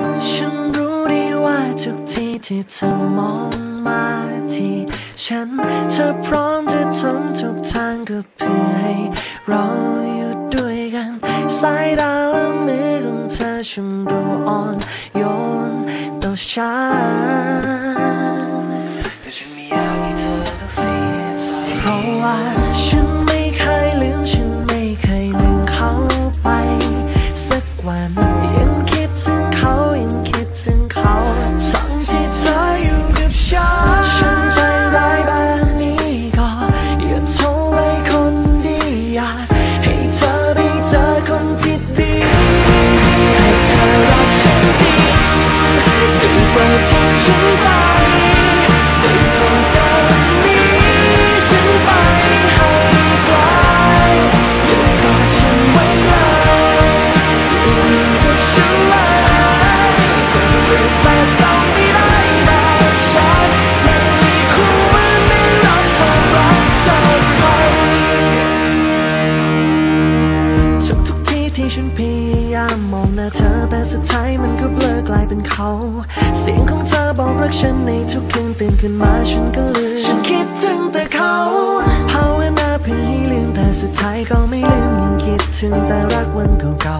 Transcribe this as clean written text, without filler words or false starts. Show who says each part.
Speaker 1: ฉันรู้ดีว่าทุกทีที่เธอมองมาที่ฉันเธอพร้อมจะทำทุกทางก็เพื่อให้เราอยู่ด้วยกันสายตาและมือของเธอช่างดูอ่อนโยนต่อฉันแต่ฉันไม่อยากให้เธอต้องเสียใจเพราะว่าฉันไม่เคยลืมฉันไม่เคยลืมเขาไปสักวันยังคิดถึงเขายังคิดถึงเขาทั้งที่เธออยู่กับฉันใจร้ายแบบนี้ก็อย่าทนเลยคนดีอยากให้เธอไปเจอคนที่ดีถ้าเธอรักฉันจริงได้โปรดทิ้งฉันไปได้โปรดเดินหนีฉันไปให้ไกลอย่ากอดฉันไว้เลยอย่าลืมกับฉันเลยคนจะลืมแฟนเราไม่ได้แบบฉันไม่มีคู่ไม่รับความรักเท่าไหร่ทุกที่ที่ฉันพยายามมองหน้าเธอแต่สุดท้ายมันก็เบลอกลายเป็นเขาเสียงของเธอบอกรักฉันในทุกคืนตื่นขึ้นมาฉันก็ลืมฉันคิดถึงแต่เขาภาวนาเพื่อให้ลืมแต่สุดท้ายก็ไม่ลืมยังคิดถึงแต่รักวันเก่า